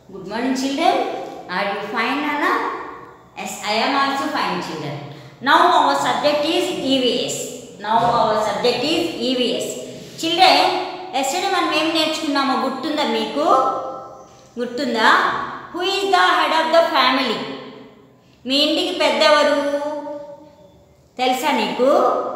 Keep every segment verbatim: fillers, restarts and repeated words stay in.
Good morning, children. Are you fine, Nana? Yes, I am also fine, children. Now our subject is E V S. Now our subject is E V S. Children, yesterday మనం ఏం నేర్చుకున్నామో గుర్తుందా మీకు? గుర్తుందా? Who is the head of the family? మీ ఇంటికి పెద్దవారు? తెలుసా నీకు?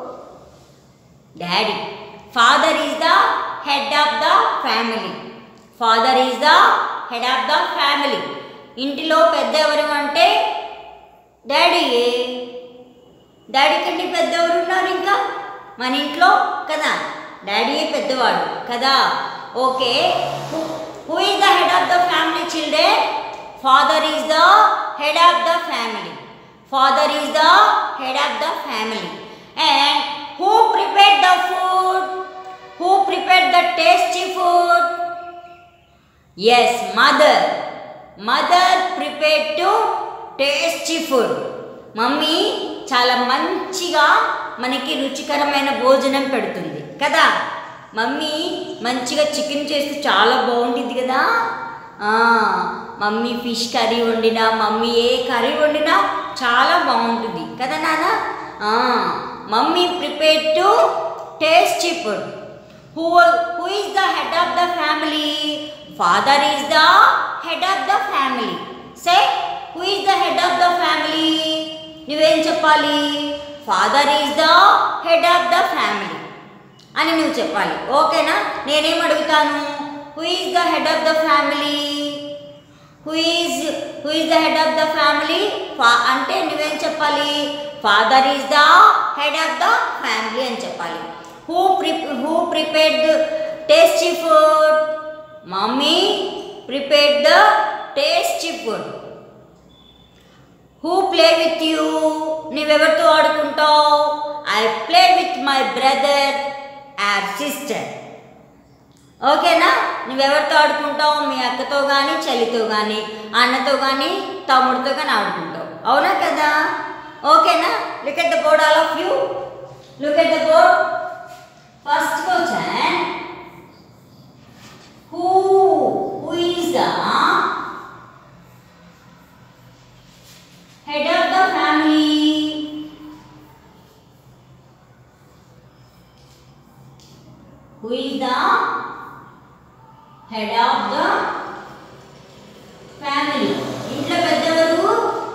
Daddy. Father is the head of the family. Father is the head of the family. ఇంటిలో పెద్దవారు అంటే డాడీ. డాడీ కంటే పెద్దవారు ఉన్నారు ఇంకా మన ఇంట్లో కదా, డాడీ పెద్దవాడు కదా. Okay, who is the head of the family children? Father is the head of the family. Father is the head of the family. And who prepared the food? Who prepared the tasty food? Yes, mother. Mother prepared to tasty food. Mummy చాలా మంచిగా మనకి రుచికరమైన భోజనం పెడుతుంది కదా. Mummy మంచిగా chicken చేస్తే చాలా బాగుంటుంది కదా. మమ్మీ ఫిష్ కర్రీ వండినా, మమ్మీ ఏ కర్రీ వండినా చాలా బాగుంటుంది కదా నాన్న. Mummy prepared to tasty food. Who, who is the head of the family? Father is the head of the family. Say, who is the head of the family? నువ్వేం చెప్పాలి? Father is the head of the family అని నువ్వు చెప్పాలి. ఓకేనా? నేనేం అడుగుతాను? Who is the head of the family? Who is, who is the head of the family? Fa అంటే నువ్వేం చెప్పాలి? Father is the head of the family అని చెప్పాలి. Who pre who prepared the tasty food? Mommy prepared the tasty food. Who play with you? నువ్వెవరితో ఆడుకుంటావు? I play with my brother or sister. ఓకేనా? నువ్వెవరితో ఆడుకుంటావు? మీ అక్కతో కానీ, చెల్లితో కానీ, అన్నతో కానీ, తమ్ముడితో కానీ ఆడుకుంటావు. అవునా కదా? ఓకేనా? Look at the board, all of you. Look at the board. First question. Who, who is the head of the family? Who is the head of the family? ఇంట్లో పెద్దవారు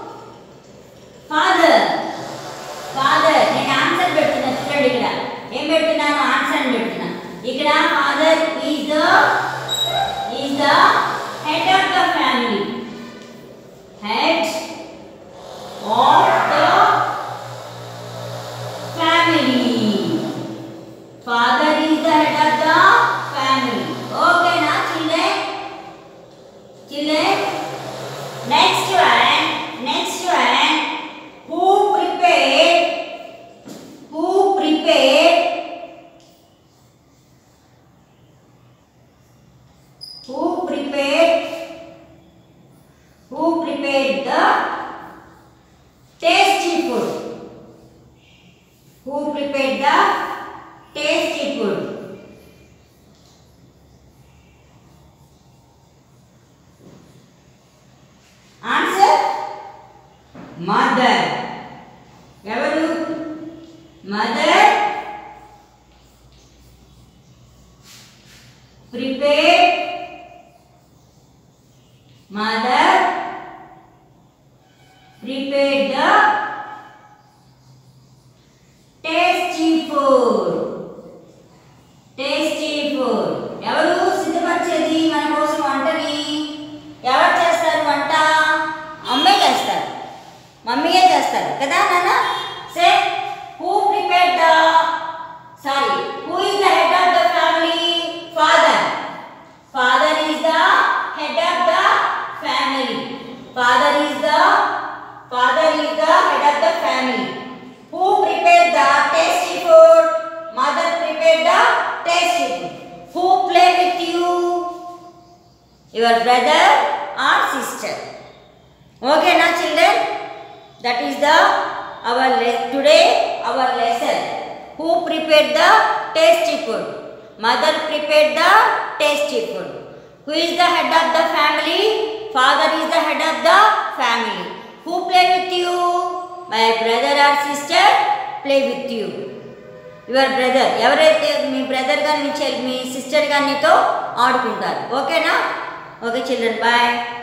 ఫాదర్. ఫాదర్. నేను ఆన్సర్ పెడుతున్నా చూడండి, ఇక్కడ ఏం పెడుతున్నాను? Answer పెడుతున్నా. ఇక్కడ father is the is the head of the family. Head of the family. Father is the head of the family. ఓకేనా children? Children, next one. Next one. Who prepared? Who prepared? Who prepared? Who prepared the tasty food? Who prepared the tasty food? Answer? Mother. ఎవరు? Mother prepare. Mother prepare the tasty food. Tasty food. ఎవరు సిద్ధపరిచేది మన కోసం వంటని? ఎవరు చేస్తారు వంట? అమ్మే చేస్తారు, మమ్మీయే చేస్తారు కదా నాన్న. సే, who prepared the sorry who is the head of the family? Father. Father is the head of the family. Father is the father is the head of the family. Who prepared the tasty food? Mother prepared the tasty food. Who play with you? Your brother or sister. Okay na children? That is the our today our lesson. Who prepared the tasty food? Mother prepared the tasty food. Who is the head of the family? father is the head of the family. Who play with you? My brother or sister play with you. Your brother. ఎవరైతే మీ brother కానీ మీ sister కానీ నీతో ఆడుకుంటారు. ఓకేనా? Okay children, bye.